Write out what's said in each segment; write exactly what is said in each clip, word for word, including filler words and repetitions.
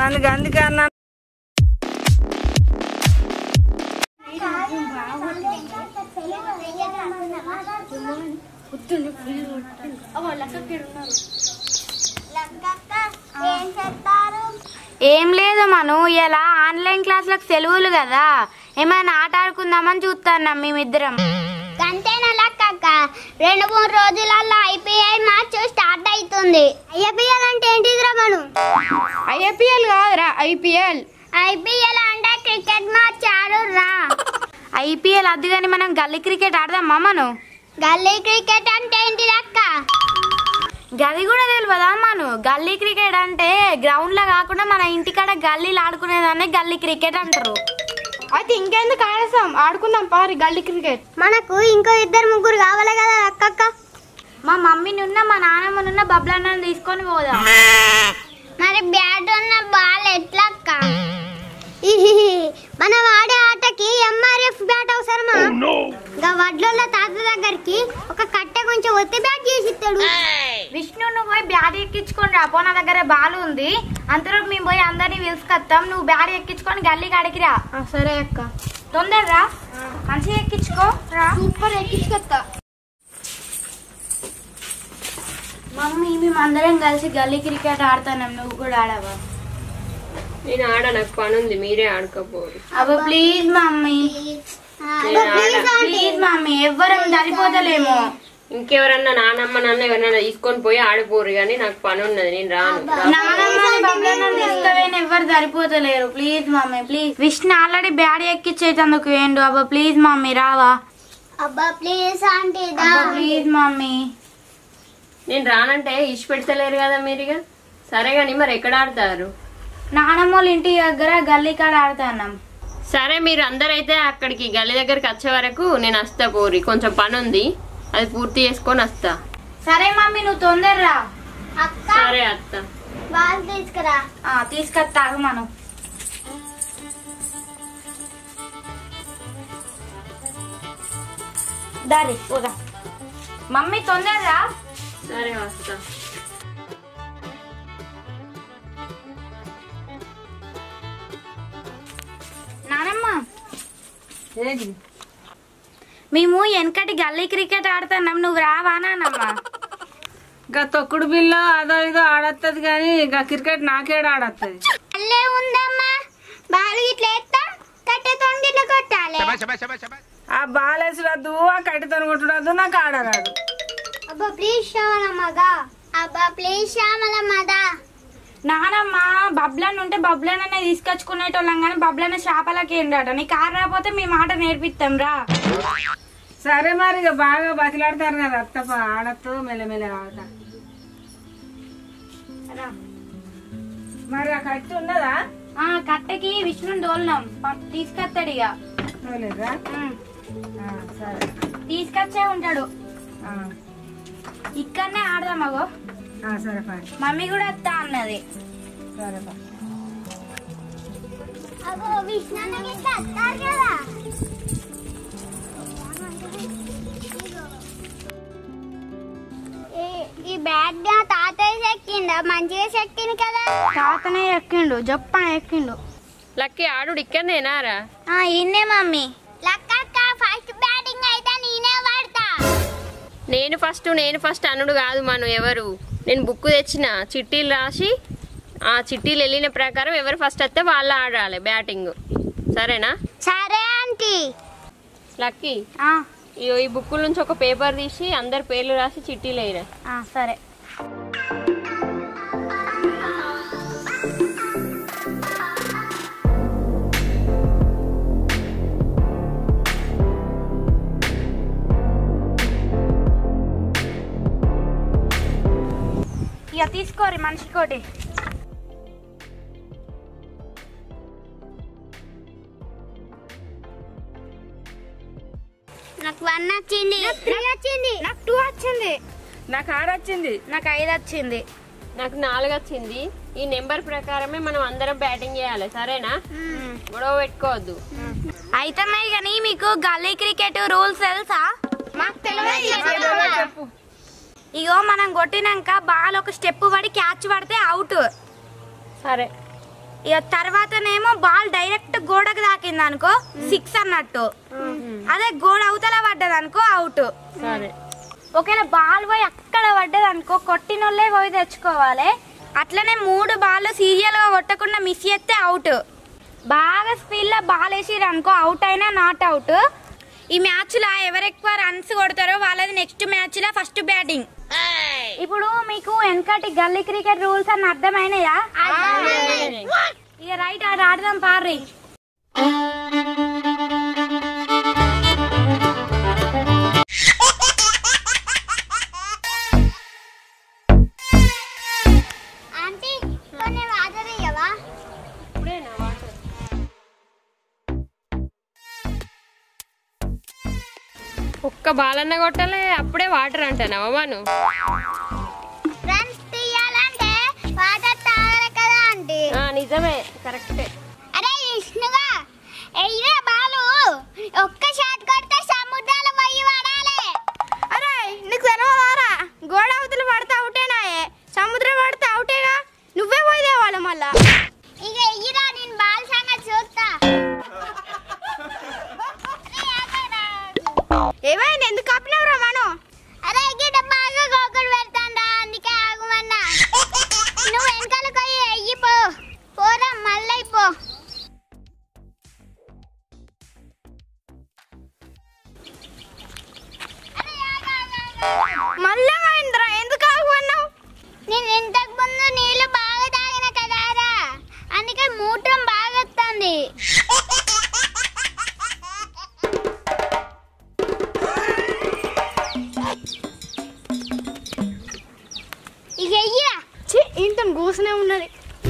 అందుకే అందుకే అన్నా ఏం లేదు మను, ఇలా ఆన్లైన్ క్లాసులకు సెలవులు కదా, ఏమైనా ఆట ఆడుకుందామని చూస్తున్నాం మేమిద్దరం. అంతేనా లక్క, రెండు మూడు రోజులలో ఐపీఎల్ మ్యాచ్ స్టార్ట్ అవుతుంది. ఐపీఎల్ అంటే ఏంటిదిరా మను? ఐపీఎల్ కాదురా, ఐపీఎల్. ఐపీఎల్ అంటే క్రికెట్ మ్యాచ్ ఆడుర్రా. ఐపీఎల్ అది కానీ మనం గల్లీ క్రికెట్ ఆడదామా మను? గల్లీ క్రికెట్ అంటే ఏంటిది అక్క? గది కూడా తెలియదా మను? గల్లీ క్రికెట్ అంటే గ్రౌండ్ లో కాకుండా మన ఇంటికాడ గల్లీలు ఆడుకునేదాన్ని గల్లీ క్రికెట్ అంటారు. అయితే ఇంకెందుకు ఆడేసాం, ఆడుకుందాం పారి గల్లీ క్రికెట్. మనకు ఇంకో ఇద్దరు ముగ్గురు కావాలి కదా అక్క. మా మమ్మీని ఉన్న మా నాన్నమ్మనున్న బబ్లన్న తీసుకొని పోదాం. మరి బ్యాట్ ఉన్న బాల్ ఎట్లా అక్క? మనం ఆడే ఆటకి ఎంఆర్ఎఫ్ బ్యాట్ అవసరమా? వడ్ల తాత దగ్గరికి ఒక కట్టె కొంచెం ఒత్తి బ్యాట్ చేసి ఇస్తాడు. విష్ణు, నువ్వు పోయి బ్యాట్ ఎక్కించుకొని రాపో, నా దగ్గర బాల్ ఉంది. అంతలోపు మేము పోయి అందరినీ పిలుచుకొస్తాం, నువ్వు బ్యాట్ ఎక్కించుకొని గల్లీ కాడికి రా. సరే అక్క, తొందరరా, మంచిగా ఎక్కించుకో రా. సూపర్ ఎక్కించుకొస్తా. మమ్మీ, మేము అందరం కలిసి గల్లీ క్రికెట్ ఆడుతున్నాం, నువ్వు కూడా ఆడవా? నేను ఆడ, నాకు పని ఉంది, మీరే ఆడుకోపోరు. అబ్బా ప్లీజ్ మమ్మీ, ప్లీజ్ మమ్మీ, ఎవ్వరం సరిపోతలేమో. ఇంకెవరన్నా నానమ్మ నాన్న ఎవరన్నా తీసుకొని పోయి ఆడిపోరు, కానీ నాకు పని ఉన్నది, నేను రాను. తీసుకుపోయిన ఎవ్వరు సరిపోతలేరు. Please mummy, please. Vishnu already bat ఎక్కిచ్చేటందుకు ఏండు. అబ్బా ప్లీజ్ మమ్మీ, రావా? అబ్బా ప్లీజ్ ఆంటీ, ప్లీజ్ మమ్మీ. నేను రానంటే ఇష్ట పెడతలేరు కదా మీరుగా. సరే గాని మరి ఎక్కడ ఆడతారు? నానమ్మోళ్ళ ఇంటి దగ్గర గల్లీ కాడ ఆడుతున్నాం. సరే, మీరు అందరైతే అక్కడికి గల్లీ దగ్గరికి వచ్చే వరకు నేను వస్తా పోరి, కొంచెం పని ఉంది, అది పూర్తి చేసుకొని వస్తా. సరే మమ్మీ, నువ్వు తొందరరా. సరే అత్త, బాల్ తీసుకురా. తీసుకొస్తాగు మనం. దారి పోదా. మమ్మీ తొందరరా. సరే వస్తా. నానమ్మ, మేము వెనకటి గల్లీ క్రికెట్ ఆడుతున్నాం, నువ్వు రావా నానమ్మ? గా తొక్కుడు బిల్ల అదో ఇదో ఆడత్తది కానీ గా క్రికెట్ నాకేడ ఆడత్తది. అల్లే ఉందమ్మా, బాల్ ఇట్లా ఎత్తా కట్టెతో గిట్ల కొట్టాలి. ఆ బాల్ వేసిరద్దు, ఆ కట్టెతో కొట్టుడద్దు, నాకు ఆడరాదు. అబ్బా ప్లీజ్ శ్యామలమ్మగా, అబ్బా ప్లీజ్ శ్యామలమ్మదా. నానమ్మ, బబ్లన్ ఉంటే బబ్లన్ అనే తీసుకొచ్చుకునేటోళ్ళం కానీ బబ్లన్న చేపలకి ఏంటట. నీ కారు రాకపోతే మేము ఆట నేర్పిస్తాం రా. సరే మరి, ఇక బాగా బతిలాడతారు కదా అత్తప్ప, ఆడత్తు మెల్లమెల్ల ఆడతా. మరి ఆ కట్టి ఉన్నదా? ఆ కట్టెకి విష్ణు డోల్నాం, తీసుకొస్తాడు ఇక. లేదా? సరే, తీసుకొచ్చే ఉంటాడు. ఇక్కడనే ఆడదాం. అగో సరే పని. మమ్మీ కూడా వస్తా అన్నది. సరే పా. అగో విష్ణు గిట్ల వస్తారు కదా. ఈ బ్యాట్ తాతయ్య ఎక్కిందా? మంచిగా చెక్కింది కదా. తాతనే ఎక్కిండు, జప్పన ఎక్కిండు. లక్కీ ఆడు ఇక్కడనేనారా? ఇన్నే మమ్మీ. లక్కక్క, ఫస్ట్ బ్యాటింగ్ అయితే నేనే వాడతా. నేను ఫస్ట్ నేను ఫస్ట్ అనుడు కాదు మనం. ఎవరు? నేను బుక్ తెచ్చిన, చిట్టీలు రాసి ఆ చిట్టీలు వెళ్ళిన ప్రకారం ఎవరు ఫస్ట్ వస్తే వాళ్ళు ఆడాలి బ్యాటింగ్. సరేనా? సరే ఆంటీ. లక్కీ, ఈ బుక్ నుంచి ఒక పేపర్ తీసి అందరి పేర్లు రాసి చిట్టీలు వేయరా. సరే. ఇక తీసుకోరి మనిషికోటి. నాకు వన్ వచ్చింది, వచ్చింది, నాకు టూ వచ్చింది, నాకు ఆరు వచ్చింది, నాకు ఐదు వచ్చింది, నాకు నాలుగు వచ్చింది. ఈ నెంబర్ ప్రకారమే మనం అందరం బ్యాటింగ్ చేయాలి. సరేనా? గొడవ పెట్టుకోవద్దు. అయితే కానీ మీకు గల్లీ క్రికెట్ రూల్స్ తెలుసా? మాకు తెలియదు. ఇగో మనం కొట్టినాక బాల్ ఒక స్టెప్ పడి క్యాచ్ పడితే అవుట్. సరే, ఇక తర్వాతనేమో బాల్ డైరెక్ట్ గోడకు తాకింది అనుకో సిక్స్ అన్నట్టు. అదే గోడ అవతల పడ్డది అనుకో అవుట్. ఒకవేళ బాల్ పోయి అక్కడ పడ్డది అనుకో కొట్టినోళ్ళే పోయి తెచ్చుకోవాలి. అట్లనే మూడు బాల్ సీరియల్ గా కొట్టకుండా మిస్ చేస్తే అవుట్. బాగా స్పీడ్ లో బాల్ వేసిరు అనుకో అవుట్ అయినా నాట్ అవుట్. ఈ మ్యాచ్ లా ఎవరెక్కువ రన్స్ కొడతారో వాళ్ళది నెక్స్ట్ మ్యాచ్ లా ఫస్ట్ బ్యాటింగ్. ఇప్పుడు మీకు వెనకటి గల్లీ క్రికెట్ రూల్స్ అని అర్థమైనాయా? ఇక రైట్ ఆడ ఆడదాం పార్రీ. ఒక్క బాలన్న కొట్టాలి అప్పుడే వాటర్ అంటానవా మను? నిజమే కరెక్టే. అరే విష్ణుగా ఎయ్యే బాలు ఒక్క షాట్ కొడితే సముద్రాల పోయి పడాలి. అరే నీకు తెలవదారా గోడ అవతల పడితే అవుటేనాయే, సముద్రం పడితే అవుటేగా, నువ్వే పోయి తేవాలి మళ్ళా. ఇక ఎయ్యిరా నేను బాల్ సంగతి చూస్తా. ఏమైంది ఎందుకు ఆపినవరా మనం? అరే గిట్ట బాగా గోకుడు పెడతాండా అందుకే ఆగుమన్నా. నువ్వు వెనకాల పోయి ఎయ్యిపో పోరా మళ్ళీ పో. మళ్ళా మహేంద్ర ఎందుకు ఆగుమన్నావు? నేను ఇంతకు ముందు నీళ్లు బాగా తాగిన కదారా అందుకే మూత్రం బాగా వస్తుంది. ఇక ఎయ్యిరా. ఇంత కూసునే ఉన్నది.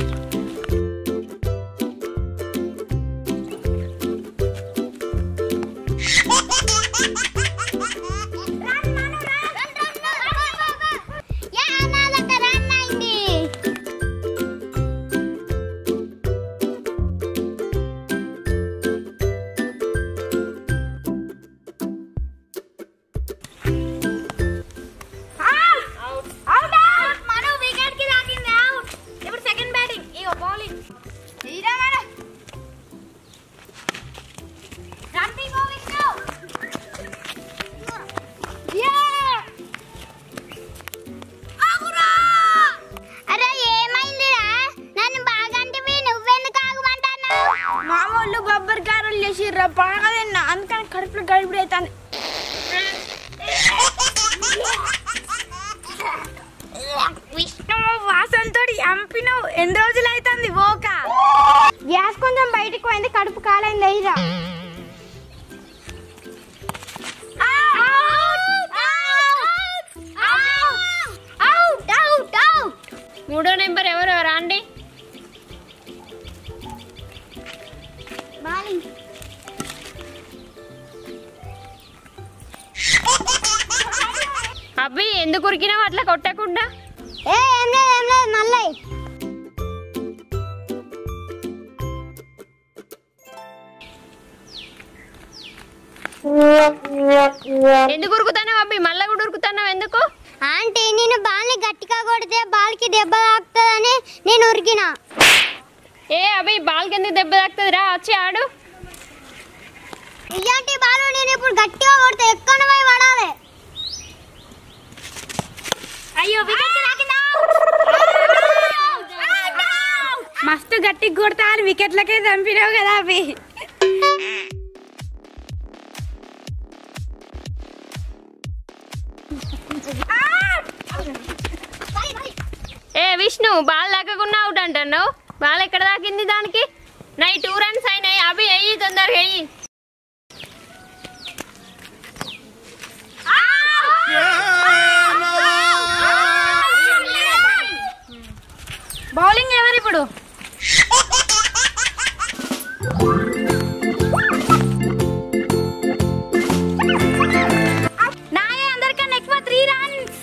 బాగా తిన్నా అందుకని కడుపులో గడిపిడి అవుతాను. విష్ణు వాసనతో చంపినావు. ఎన్ని రోజులు అవుతుంది ఓక? గ్యాస్ కొంచెం బయటికి పోయింది, కడుపు కాలైంది. అయ్యా మూడో నెంబర్ ఎవరు రాండి? అబ్బి ఎందుకు ఉరికినావు అట్లా కొట్టకుండా? ఏం లేదు ఏం లేదు మళ్ళీ ఎందుకు ఉరుకుతావు అబ్బి? మళ్ళా కూడా ఉరుకుతున్నావు ఎందుకు? ఆంటీ నేను బాల్ని గట్టిగా కొడితే బాల్కి దెబ్బ తాకుతుందని నేను ఉరికినా. ఏ అబ్బి బాల్కి ఎందుకు దెబ్బ తాకుతుంది? రా వచ్చి ఆడు. ఇలాంటి బాలు నేను ఇప్పుడు గట్టిగా కొడితే ఎక్కడ పోయి పడాలి. అయ్యో మస్తు గట్టిగా కొడతా అని వికెట్లకే చంపినావు కదా అవి. ఏ విష్ణు బాల్ దాకకుండా అవుట్ అంటున్నావు. బాల్ ఎక్కడ దాకింది దానికి? నై టూ రన్స్ అయినాయి. అవి వెయ్యి తొందరగా వెయ్యి. బౌలింగ్ ఎవరు ఇప్పుడు? నాయే అందరికన్నా ఎక్కువ త్రీ రన్స్.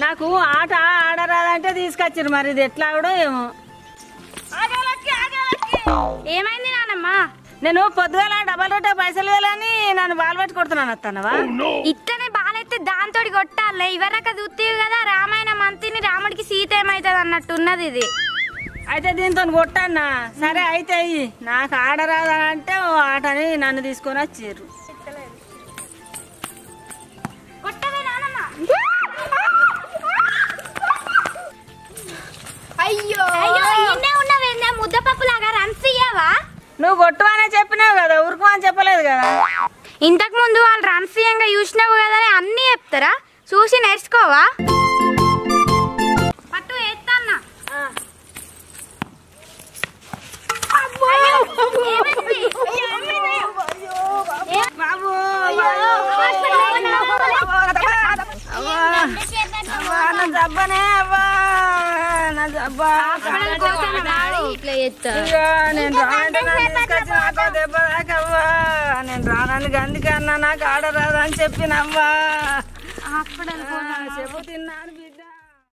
నాకు ఆట ఆడరాదంటే తీసుకొచ్చారు, మరి ఇది ఎట్లా ఆడో ఏమో. ఏమైంది నానమ్మ? నేను పొద్దుగాల డబల్ రొట్టె పైసలు వేయాలని నన్ను బాల్ పట్టి కొడుతున్నాను అత్తన్నవా? ఇట్టనే బాలైతే దాంతో కొట్టాలి. ఇవరక చూస్తేవి కదా రామాయణ మంత్రిని రాముడికి సీత ఏమైతుంది అన్నట్టు ఉన్నది ఇది. అయితే దీంతో కొట్టన్నా. సరే అయితే అయ్యి నాకు ఆడరాదంటే ఓ ఆటని నన్ను తీసుకొని వచ్చారు. అయ్యో అయ్యో ఇన్నే ఉన్నవేందే ముద్దపప్పు లాగా రన్స్ ఇయ్యవా? నువ్వు కొట్టువనే చెప్పినావు కదా, ఉరుకు అని చెప్పలేదు కదా. ఇంతకు ముందు వాళ్ళు రన్సీయంగా చూసినావు కదా అని అన్ని చెప్తారా? చూసి నేర్చుకోవా? పట్టు ఎత్తన్నా. బాబు జబ్బనే అవ్వా, నా జబ్బా. ఇట్లా చేస్తా. నేను రానంటే నన్ను తీసుకొచ్చి నాకు దెబ్బ దాకవ్వా. నేను రానందుకు అందుకే అన్నా నాకు ఆడరాదని చెప్పినవ్వా. చెప్పు తిన్నాను బిడ్డ.